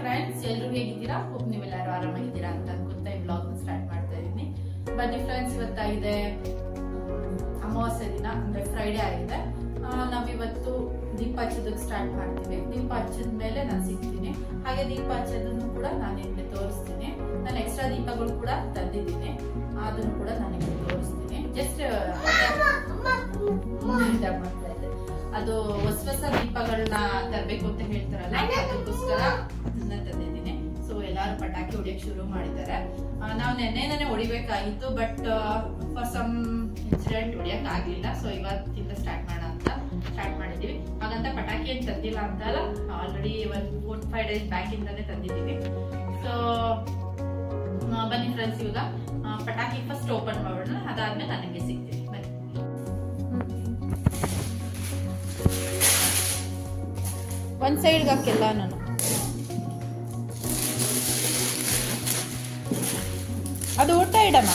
Friends, ಎಲ್ಲರೂ ಹೇಗಿದ್ದೀರಾ? Hope ನೀವೆಲ್ಲರೂ ಆರಾಮಾಗಿದ್ದೀರಾ ಅಂತ ಅನ್ಕೊಂತ ಈ ವ್ಲಾಗ್ ಸ್ಟಾರ್ಟ್ ಮಾಡ್ತಾ ಇದ್ದೀನಿ. ಬನ್ನಿ ಫ್ರೆಂಡ್ಸ್, ಇವತ್ತಾಗಿದೆ ಅಮಾವಾಸ್ಯೆ ದಿನ, ಅಂದ್ರೆ ಫ್ರೈಡೆ ಆಗಿದೆ. ನಾವಿವತ್ತು ದೀಪ ಹಚ್ಚೋದಕ್ಕೆ ಸ್ಟಾರ್ಟ್ ಮಾಡ್ತೀವಿ. ದೀಪ ಹಚ್ಚಿದ ಮೇಲೆ ನಾನು ಸಿಗ್ತೀನಿ. ಹಾಗೆ ದೀಪ ಹಚ್ಚೋದನ್ನು ಕೂಡ ನಾನು ನಿಮಗೆ ತೋರಿಸ್ತೀನಿ. ನಾನು ಎಕ್ಸ್ಟ್ರಾ ದೀಪಗಳು ಕೂಡ ತಂದಿದ್ದೀನಿ, ಅದನ್ನು ಕೂಡ ನಾನು ನಿಮಗೆ ತೋರಿಸ್ತೀನಿ. ಜಸ್ಟ್ ಮಾಡ್ತಾ ಇದ್ದೆ, ಅದು ಹೊಸ ದೀಪಗಳನ್ನ ತರಬೇಕು ಅಂತ ಹೇಳ್ತಾರಲ್ಲ, ಅದಕ್ಕೋಸ್ಕರ ಅದನ್ನ ತಂದಿದ್ದೀನಿ. ಸೊ ಎಲ್ಲಾರು ಪಟಾಕಿ ಹೊಡಿಯಕ್ ಶುರು ಮಾಡಿದ್ದಾರೆ. ನಾವು ನೆನ್ನೆ ಹೊಡಿಬೇಕಾಗಿತ್ತು, ಬಟ್ ಫಾರ್ ಸಮ್ ಇನ್ಸಿಡೆಂಟ್ ಹೊಡಿಯಕ್ ಆಗ್ಲಿಲ್ಲ. ಸೊ ಇವತ್ತಿಂದ ಸ್ಟಾರ್ಟ್ ಮಾಡೋಣ ಅಂತ ಸ್ಟಾರ್ಟ್ ಮಾಡಿದೀವಿ. ಹಾಗಂತ ಪಟಾಕಿ ಏನ್ ತಂದಿಲ್ಲ ಅಂತಲ್ಲ, ಆಲ್ರೆಡಿ ಒಂದು 4-5 ಡೇಸ್ ಬ್ಯಾಕ್ ಇಂದಾನೆ ತಂದಿದ್ದೀವಿ. ಸೊ ಬನ್ನಿ ಫ್ರೆಂಡ್ಸ್, ಇವಾಗ ಪಟಾಕಿ ಫಸ್ಟ್ ಓಪನ್ ಮಾಡೋಣ, ಅದಾದ್ಮೇಲೆ ನನಗೆ ಸಿಗ್ತೀನಿ. ಬನ್ನಿ. ಒಂದ್ ಸೈಡ್ಗೆ ಹಾಕಿಲ್ಲ ನಾನು. ಅದು ಊಟ ಇಡಮ್ಮ.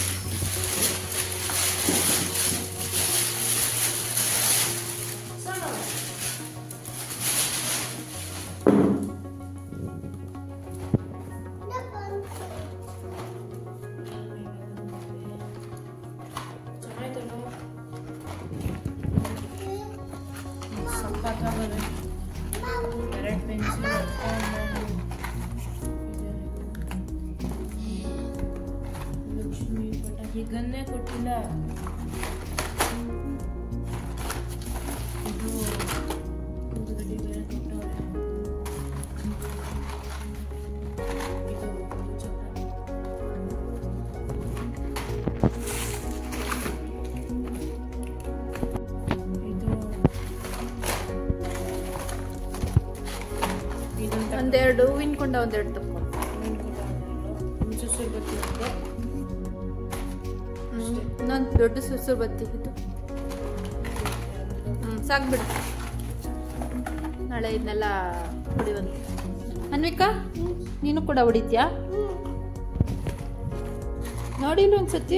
ಗನ್ನೆ ಕೊಟ್ಟಿಲ್ಲ. ಇದು ಗಡ್ಡಿ ಬೇರೆ ಕೊಟ್ಟವ್ರೆ. ಇದು ಒಂದೆರಡು ಹೂವಿನ ಕೊಂಡ ಒಂದೆರಡು ತಪ್ಪ ಸುಸು ಬತ್ತಿ ಇನ್ನೊಂದು ದೊಡ್ಡ ಸುಸು ಬತ್ತಿ ಇದು. ಸಾಕ್ಬಿಡು, ನಾಳೆ ಇದನ್ನೆಲ್ಲ ಹೊಡಿವಂತ. ಅನ್ವಿಕಾ, ನೀನು ಕೂಡ ಹೊಡಿತ್ಯಾ? ನೋಡಿಲ್ಲ ಒಂದ್ಸತಿ.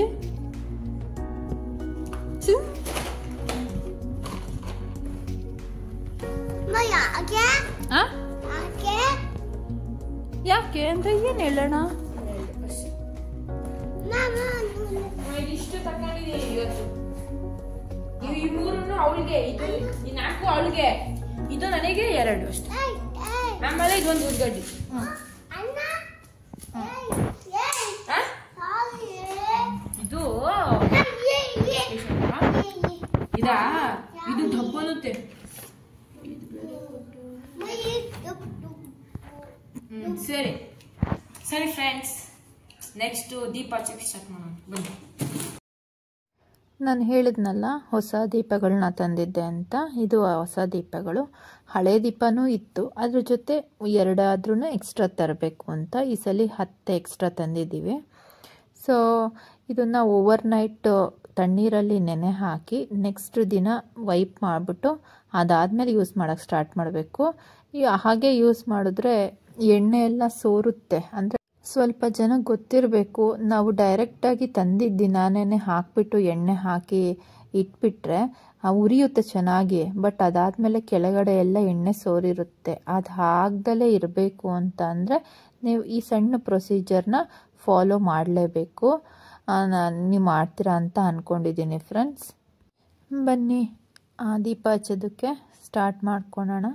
ಯಾಕೆ ಅಂದ್ರೆ ಏನ್ ಹೇಳೋಣ? ಇಷ್ಟು ತಕೊಂಡಿದ್ದೀನಿ ಇವತ್ತು. ಈ ಮೂರನ್ನು ಅವಳಿಗೆ, ಇದು ಈ 4 ಅವಳಿಗೆ, ಇದು ನನಗೆ 2 ಅಷ್ಟೇ. ಆಮೇಲೆ ಇದೊಂದು ಉದ್ಗಡ್ಡಿ. ಇದು ಇದಾ, ಇದು ಡಬ್ಬನುತ್ತೆ. ಸರಿ ಸರಿ ಫ್ರೆಂಡ್ಸ್, ನೆಕ್ಸ್ಟ್ ದೀಪ ಹಚ್ಚಕ್ಕೆ ಸ್ಟಾರ್ಟ್ ಮಾಡೋಣ. ಬನ್ನಿ. ನಾನು ಹೇಳಿದ್ನಲ್ಲ ಹೊಸ ದೀಪಗಳನ್ನ ತಂದಿದ್ದೆ ಅಂತ. ಇದು ಹೊಸ ದೀಪಗಳು. ಹಳೆ ದೀಪನೂ ಇತ್ತು, ಅದ್ರ ಜೊತೆ 2 ಆದ್ರೂ ಎಕ್ಸ್ಟ್ರಾ ತರಬೇಕು ಅಂತ ಈ ಸಲ 10 ಎಕ್ಸ್ಟ್ರಾ ತಂದಿದ್ದೀವಿ. ಸೊ ಇದನ್ನು ಓವರ್ನೈಟ್ ತಣ್ಣೀರಲ್ಲಿ ನೆನೆ ಹಾಕಿ ನೆಕ್ಸ್ಟ್ ದಿನ ವೈಪ್ ಮಾಡಿಬಿಟ್ಟು ಅದಾದಮೇಲೆ ಯೂಸ್ ಮಾಡೋಕ್ಕೆ ಸ್ಟಾರ್ಟ್ ಮಾಡಬೇಕು. ಹಾಗೆ ಯೂಸ್ ಮಾಡಿದ್ರೆ ಎಣ್ಣೆ ಎಲ್ಲ ಸೋರುತ್ತೆ. ಅಂದರೆ ಸ್ವಲ್ಪ ಜನ ಗೊತ್ತಿರಬೇಕು, ನಾವು ಡೈರೆಕ್ಟಾಗಿ ತಂದಿದ್ದ ದಿನಾನೇ ಹಾಕಿಬಿಟ್ಟು ಎಣ್ಣೆ ಹಾಕಿ ಇಟ್ಬಿಟ್ರೆ ಉರಿಯುತ್ತೆ ಚೆನ್ನಾಗಿ, ಬಟ್ ಅದಾದಮೇಲೆ ಕೆಳಗಡೆ ಎಲ್ಲ ಎಣ್ಣೆ ಸೋರಿರುತ್ತೆ. ಅದು ಹಾಕ್ದಲೇ ಇರಬೇಕು ಅಂತ ಅಂದರೆ ನೀವು ಈ ಸಣ್ಣ ಪ್ರೊಸೀಜರ್ನ ಫಾಲೋ ಮಾಡಲೇಬೇಕು. ನೀವು ಮಾಡ್ತೀರಾ ಅಂತ ಅಂದ್ಕೊಂಡಿದ್ದೀನಿ ಫ್ರೆಂಡ್ಸ್. ಬನ್ನಿ ದೀಪ ಹಚ್ಚೋದಕ್ಕೆ ಸ್ಟಾರ್ಟ್ ಮಾಡ್ಕೊಳ್ಳೋಣ.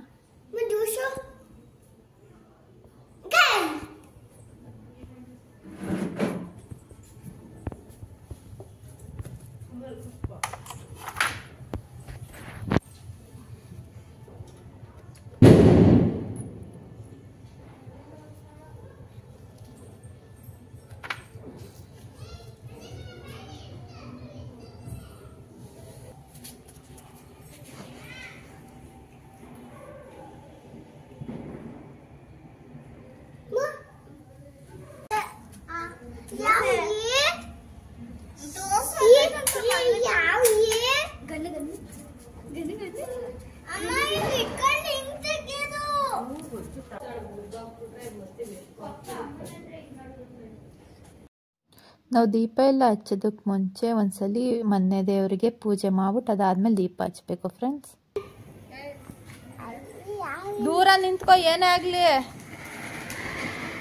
ನಾವು ದೀಪ ಎಲ್ಲ ಹಚ್ಚೋದಕ್ಕೆ ಮುಂಚೆ ಒಂದ್ಸಲಿ ಮನೆ ದೇವರಿಗೆ ಪೂಜೆ ಮಾಡ್ಬಿಟ್ಟು ಅದಾದ್ಮೇಲೆ ದೀಪ ಹಚ್ಚಬೇಕು ಫ್ರೆಂಡ್ಸ್. ದೂರ ನಿಂತ್ಕೋ, ಏನೇ ಆಗಲಿ.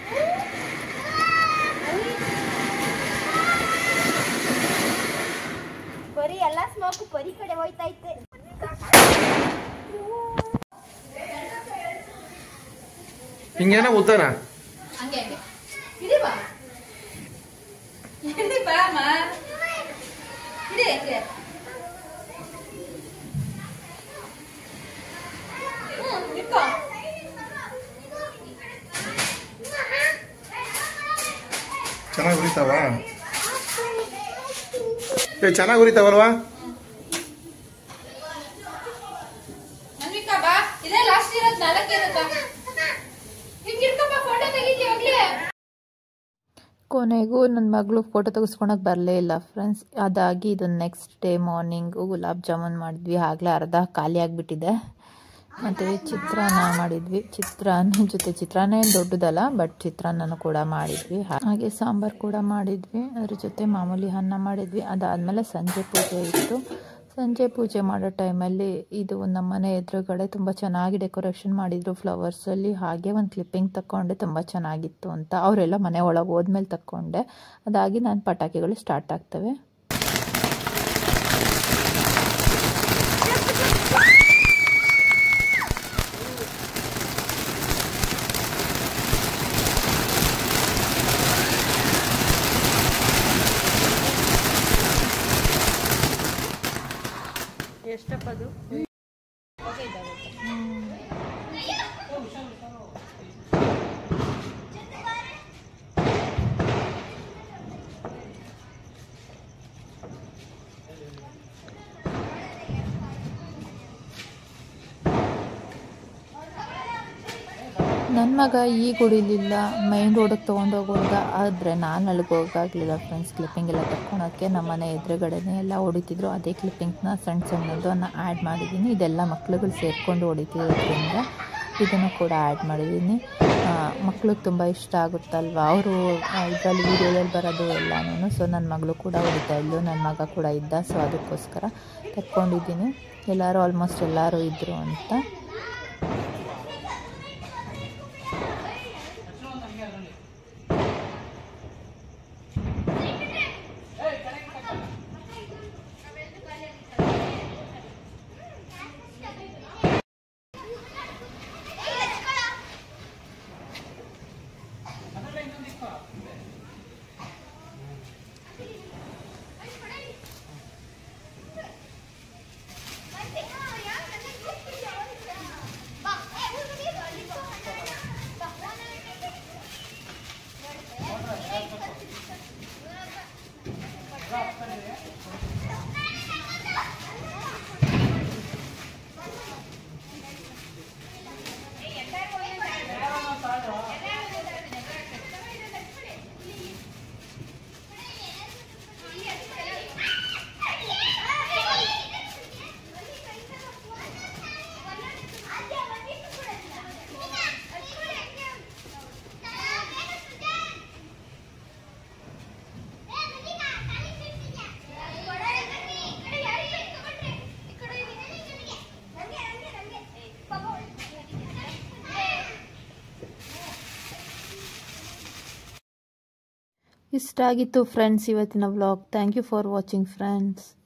ಪರಿ ಎಲ್ಲ ಸ್ಮೋಕ್ ಪರಿ ಕಡೆ ಹೋಯ್ತೈತೆ. ಹಿಂಗೇನ ಉತ್ತಾನ ಹಂಗೆ ಇಡಿ ಬಾ ಇಡಿ ಬಾ ಅಮ್ಮ ಇಡಿ ಹಂಗೆ ಇಟ್ಕೋ ಚೆನ್ನಾಗಿ ಉರಿತಾವ ಚೆನ್ನಾಗಿ ಉರಿತಾವಲ್ವಾ ಅನ್ವಿಕಾ ಬಾ ಇದೇ ಲಾಸ್ಟ್ ಇರೋದು 4 ಇರುತ್ತಾ ಹಿಂಗೆ ಇಟ್ಕೋ ಫೋಟೋ ತೆಗಿತೀವಿ ಕೊನೆಗೂ ನನ್ನ ಮಗಳು ಫೋಟೋ ತೆಗೆಸ್ಕೊಳಕ್ಕೆ ಬರಲೇ ಇಲ್ಲ ಫ್ರೆಂಡ್ಸ್. ಅದಾಗಿ ಇದು next day morning gulab jamun ಮಾಡಿದ್ವಿ. ಆಗಲೇ ಅರ್ಧ ಖಾಲಿ ಆಗಿಬಿಟ್ಟಿದೆ. ಮತ್ತು ಚಿತ್ರಾನ್ನ ಮಾಡಿದ್ವಿ. ಚಿತ್ರಾನ್ನ ಜೊತೆ ಚಿತ್ರಾನ್ನ ಏನು ದೊಡ್ಡದಲ್ಲ, ಬಟ್ ಚಿತ್ರಾನ್ನನೂ ಕೂಡ ಮಾಡಿದ್ವಿ. ಹಾಗೆ ಸಾಂಬಾರು ಕೂಡ ಮಾಡಿದ್ವಿ. ಅದ್ರ ಜೊತೆ ಮಾಮೂಲಿ ಅನ್ನ ಮಾಡಿದ್ವಿ. ಅದಾದಮೇಲೆ ಸಂಜೆ ಪೂಜೆ ಇತ್ತು. ಸಂಜೆ ಪೂಜೆ ಮಾಡೋ ಟೈಮಲ್ಲಿ ಇದು ನಮ್ಮ ಮನೆ ಎದುರುಗಡೆ ತುಂಬ ಚೆನ್ನಾಗಿ ಡೆಕೋರೇಷನ್ ಮಾಡಿದರು ಫ್ಲವರ್ಸಲ್ಲಿ. ಹಾಗೆ ಒಂದು ಕ್ಲಿಪ್ಪಿಂಗ್ ತಗೊಂಡೆ, ತುಂಬ ಚೆನ್ನಾಗಿತ್ತು ಅಂತ. ಅವರೆಲ್ಲ ಮನೆ ಒಳಗೆ ಹೋದ್ಮೇಲೆ ತಗೊಂಡೆ. ಅದಾಗಿ ನಾನು ಪಟಾಕಿಗಳು ಸ್ಟಾರ್ಟ್ ಆಗ್ತವೆ. ಎಷ್ಟಪ್ಪದು ನನ್ನ ಮಗ ಈಗ ಹೊಡಿಲಿಲ್ಲ, ಮೈನ್ ರೋಡಿಗೆ ತೊಗೊಂಡೋಗುವಾಗ. ಆದರೆ ನಾನು ಅಲ್ಲಿಗೆ ಹೋಗಾಗಲಿಲ್ಲ ಫ್ರೆಂಡ್ಸ್. ಕ್ಲಿಪ್ಪಿಂಗ್ ಎಲ್ಲ ತಗೊಳಕ್ಕೆ ನಮ್ಮ ಮನೆ ಎದುರುಗಡೆನೇ ಎಲ್ಲ ಹೊಡಿತಿದ್ರು. ಅದೇ ಕ್ಲಿಪ್ಪಿಂಗ್ನ ಸಣ್ಣದನ್ನು ಆ್ಯಡ್ ಮಾಡಿದ್ದೀನಿ. ಇದೆಲ್ಲ ಮಕ್ಳುಗಳು ಸೇರಿಕೊಂಡು ಹೊಡಿತಿರೋದ್ರಿಂದ ಇದನ್ನು ಕೂಡ ಆ್ಯಡ್ ಮಾಡಿದ್ದೀನಿ. ಮಕ್ಳಿಗೆ ತುಂಬ ಇಷ್ಟ ಆಗುತ್ತಲ್ವ, ಅವರು ಇದರಲ್ಲಿ ವೀಡಿಯೋದಲ್ಲಿ ಬರೋದು ಎಲ್ಲನೂ. ಸೊ ನನ್ನ ಮಗಳು ಕೂಡ ಹೊಡಿತಾ ಇದ್ಲು, ನನ್ನ ಮಗ ಕೂಡ ಇದ್ದ. ಸೊ ಅದಕ್ಕೋಸ್ಕರ ತಕ್ಕೊಂಡಿದ್ದೀನಿ. ಎಲ್ಲರೂ ಆಲ್ಮೋಸ್ಟ್ ಎಲ್ಲರೂ ಇದ್ದರು ಅಂತ. ಇಷ್ಟ ಆಗಿತ್ತು ಫ್ರೆಂಡ್ಸ್ ಇವತ್ತಿನ vlog. Thank you for watching friends.